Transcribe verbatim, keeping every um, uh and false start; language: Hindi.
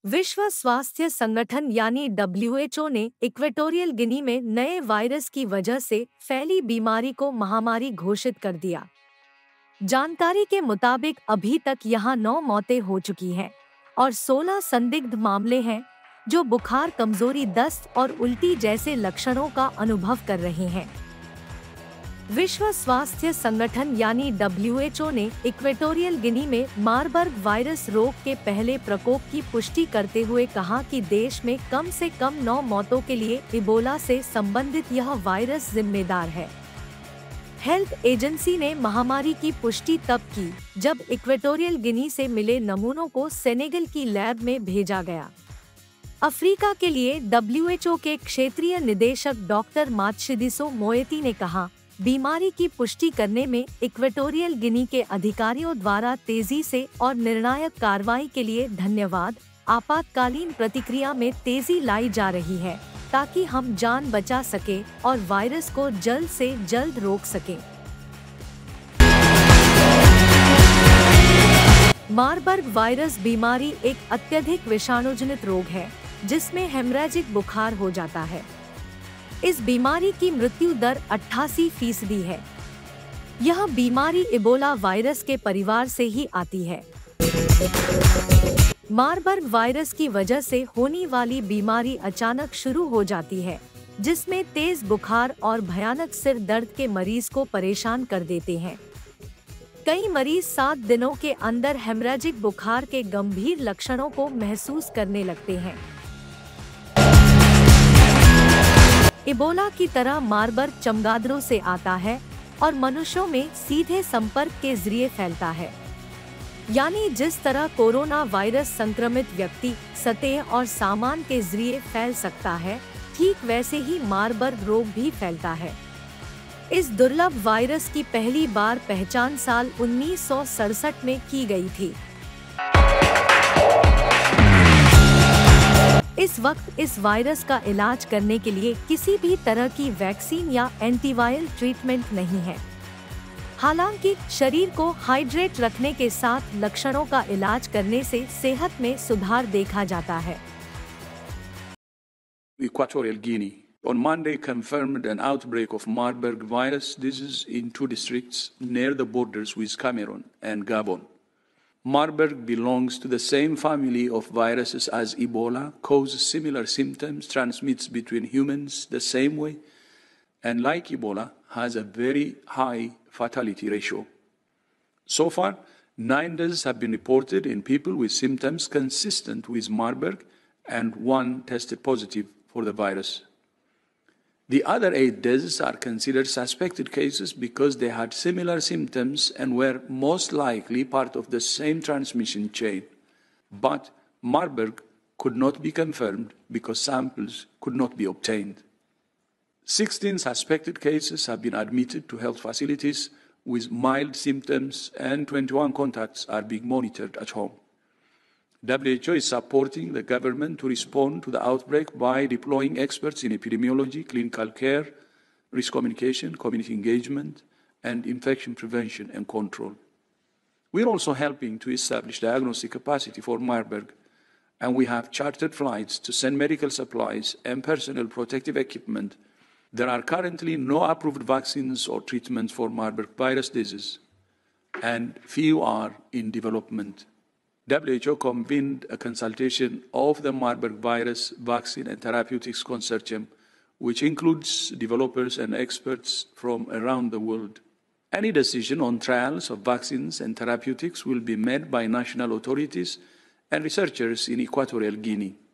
विश्व स्वास्थ्य संगठन यानी डब्ल्यू एच ओ ने इक्वेटोरियल गिनी में नए वायरस की वजह से फैली बीमारी को महामारी घोषित कर दिया। जानकारी के मुताबिक अभी तक यहां नौ मौतें हो चुकी हैं और सोलह संदिग्ध मामले हैं जो बुखार, कमजोरी, दस्त और उल्टी जैसे लक्षणों का अनुभव कर रहे हैं। विश्व स्वास्थ्य संगठन यानी डब्ल्यू एच ओ ने इक्वेटोरियल गिनी में मारबर्ग वायरस रोग के पहले प्रकोप की पुष्टि करते हुए कहा कि देश में कम से कम नौ मौतों के लिए इबोला से संबंधित यह वायरस जिम्मेदार है। हेल्थ एजेंसी ने महामारी की पुष्टि तब की जब इक्वेटोरियल गिनी से मिले नमूनों को सेनेगल की लैब में भेजा गया। अफ्रीका के लिए डब्ल्यू एच ओ के क्षेत्रीय निदेशक डॉक्टर मात्शिदिसो मोएती ने कहा, बीमारी की पुष्टि करने में इक्वेटोरियल गिनी के अधिकारियों द्वारा तेजी से और निर्णायक कार्रवाई के लिए धन्यवाद। आपातकालीन प्रतिक्रिया में तेजी लाई जा रही है ताकि हम जान बचा सके और वायरस को जल्द से जल्द रोक सकें। मारबर्ग वायरस बीमारी एक अत्यधिक विषाणुजनित रोग है जिसमें हेमरेजिक बुखार हो जाता है। इस बीमारी की मृत्यु दर अट्ठासी फीसदी है। यह बीमारी इबोला वायरस के परिवार से ही आती है। मारबर्ग वायरस की वजह से होने वाली बीमारी अचानक शुरू हो जाती है, जिसमें तेज बुखार और भयानक सिर दर्द के मरीज को परेशान कर देते हैं। कई मरीज सात दिनों के अंदर हेमरेजिक बुखार के गंभीर लक्षणों को महसूस करने लगते हैं। इबोला की तरह मारबर्ग चमगादड़ों से आता है और मनुष्यों में सीधे संपर्क के जरिए फैलता है। यानी जिस तरह कोरोना वायरस संक्रमित व्यक्ति सतह और सामान के जरिए फैल सकता है, ठीक वैसे ही मारबर्ग रोग भी फैलता है। इस दुर्लभ वायरस की पहली बार पहचान साल उन्नीस सौ सड़सठ में की गई थी। इस वक्त इस वायरस का इलाज करने के लिए किसी भी तरह की वैक्सीन या एंटीवायरल ट्रीटमेंट नहीं है। हालांकि शरीर को हाइड्रेट रखने के साथ लक्षणों का इलाज करने से सेहत में सुधार देखा जाता है। Equatorial Guinea on Monday confirmed an outbreak of Marburg virus disease in two districts near the borders with Cameroon and Gabon. Marburg belongs to the same family of viruses as Ebola, causes similar symptoms, transmits between humans the same way, and like Ebola, has a very high fatality ratio. So far, nine deaths have been reported in people with symptoms consistent with Marburg, and one tested positive for the virus. The other eight deaths are considered suspected cases because they had similar symptoms and were most likely part of the same transmission chain. But Marburg could not be confirmed because samples could not be obtained. sixteen suspected cases have been admitted to health facilities with mild symptoms and twenty-one contacts are being monitored at home. W H O is supporting the government to respond to the outbreak by deploying experts in epidemiology, clinical care, risk communication, community engagement, and infection prevention and control. We're also helping to establish diagnostic capacity for Marburg, and we have chartered flights to send medical supplies and personal protective equipment. There are currently no approved vaccines or treatments for Marburg virus disease, and few are in development. W H O convened a consultation of the Marburg virus vaccine and therapeutics consortium, which includes developers and experts from around the world. Any decision on trials of vaccines and therapeutics will be made by national authorities and researchers in Equatorial Guinea.